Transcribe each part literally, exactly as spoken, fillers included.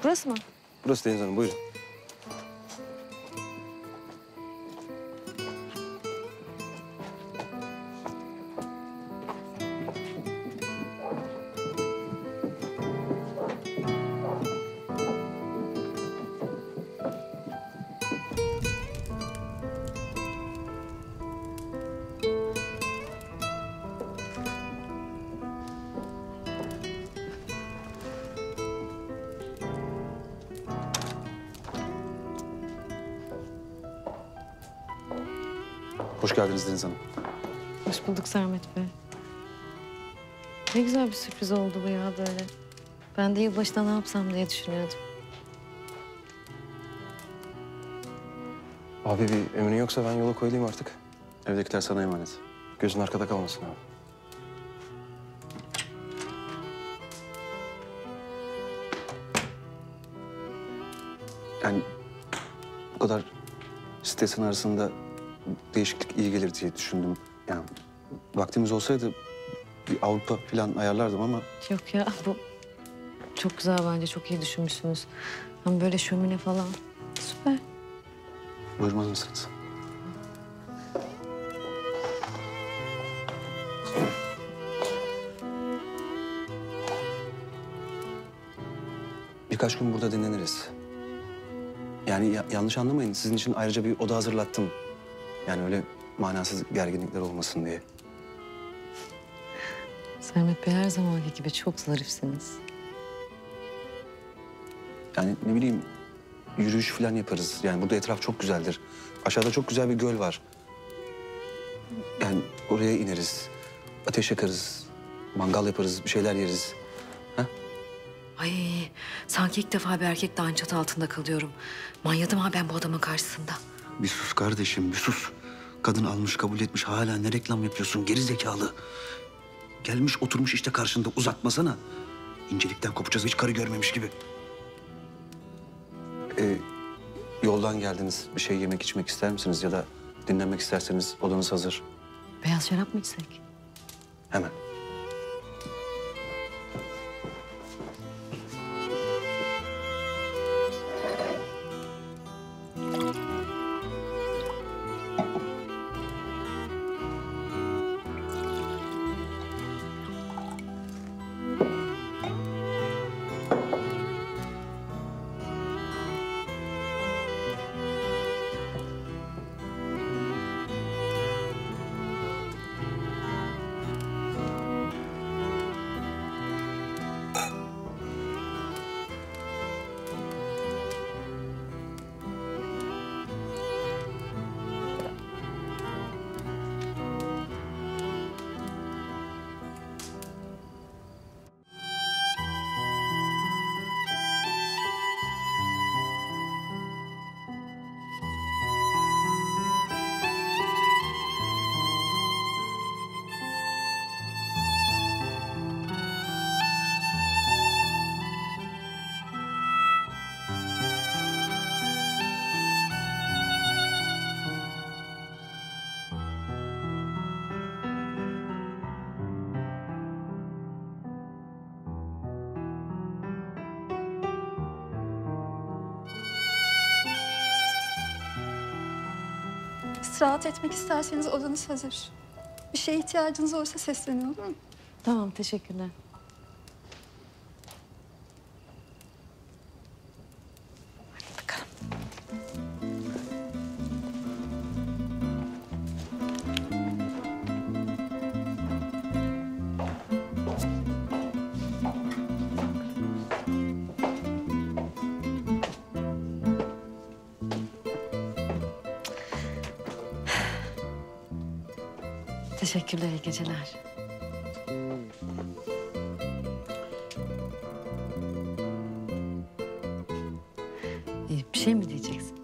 Burası mı? Burası Deniz Hanım, buyurun. Hoş geldiniz Deniz Hanım. Hoş bulduk Sermet Bey. Ne güzel bir sürpriz oldu bu ya böyle. Ben de yılbaşında ne yapsam diye düşünüyordum. Abi bir emrin yoksa ben yola koyulayım artık. Evdekiler sana emanet. Gözün arkada kalmasın abi. Yani bu kadar stresin arasında değişiklik iyi gelir diye düşündüm. Yani vaktimiz olsaydı bir Avrupa falan ayarlardım ama... Yok ya bu çok güzel bence, çok iyi düşünmüşsünüz. Hem böyle şömine falan süper. Buyurmaz mısınız? Birkaç gün burada dinleniriz. Yani ya yanlış anlamayın, sizin için ayrıca bir oda hazırlattım. Yani öyle manasız gerginlikler olmasın diye. Sermet Bey her zamanki gibi çok zarifsiniz. Yani ne bileyim, yürüyüş falan yaparız. Yani burada etraf çok güzeldir. Aşağıda çok güzel bir göl var. Yani oraya ineriz, ateş yakarız, mangal yaparız, bir şeyler yeriz. Ha? Ay sanki ilk defa bir erkekle aynı çatı altında kalıyorum. Manyadım ha ben bu adamın karşısında. Bir sus kardeşim, bir sus. Kadın almış, kabul etmiş. Hala ne reklam yapıyorsun geri zekalı. Gelmiş oturmuş işte karşında, uzatmasana. İncelikten kopacağız, hiç karı görmemiş gibi. Ee, yoldan geldiniz, bir şey yemek içmek ister misiniz? Ya da dinlenmek isterseniz odanız hazır. Beyaz şarap mı içsek? Hemen. İstirahat etmek isterseniz odanız hazır. Bir şeye ihtiyacınız olursa seslenin, olur mu? Tamam, teşekkürler. Hadi bakalım. Teşekkürler, iyi geceler. Ee, bir şey mi diyeceksin?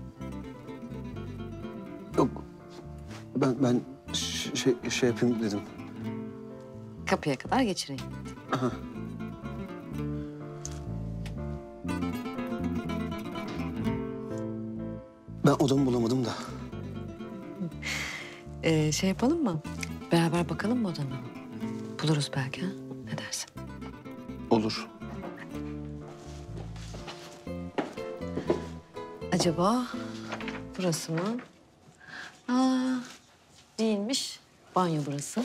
Yok, ben ben ş- şey şey yapayım dedim. Kapıya kadar geçireyim. Aha. Ben odamı bulamadım da. Ee, şey yapalım mı? Beraber bakalım mı odana? Buluruz belki ha? Ne dersin? Olur. Acaba burası mı? Aa, değilmiş. Banyo burası.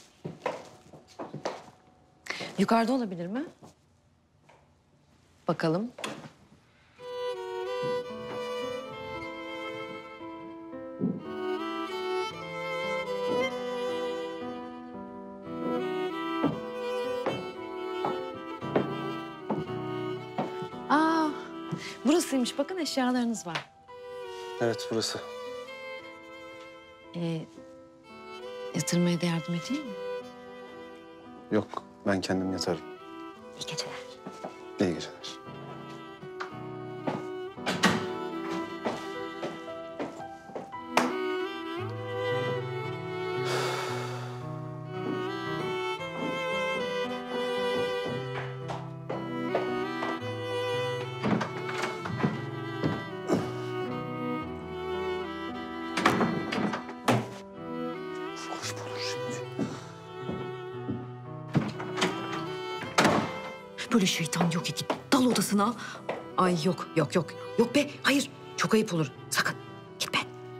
Yukarıda olabilir mi? Bakalım. Aa, burasıymış. Bakın eşyalarınız var. Evet, burası. Ee, yatırmaya da yardım edeyim mi? Yok, ben kendim yatarım. İyi geceler. İyi geceler. Hoş bulur şimdi. Böyle şeytan yok et. Dal odasına. Ay yok, yok, yok. Yok be, hayır. Çok ayıp olur. Sakın. Gitme.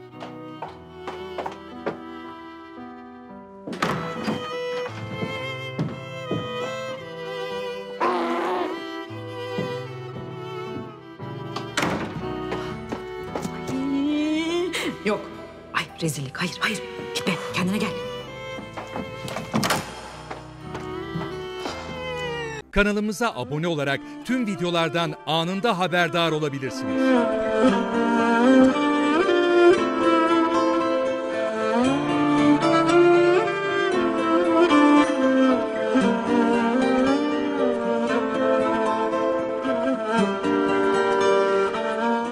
Ay, yok. Ay rezillik. Hayır, hayır. Gitme. Kendine gel. Kanalımıza abone olarak tüm videolardan anında haberdar olabilirsiniz.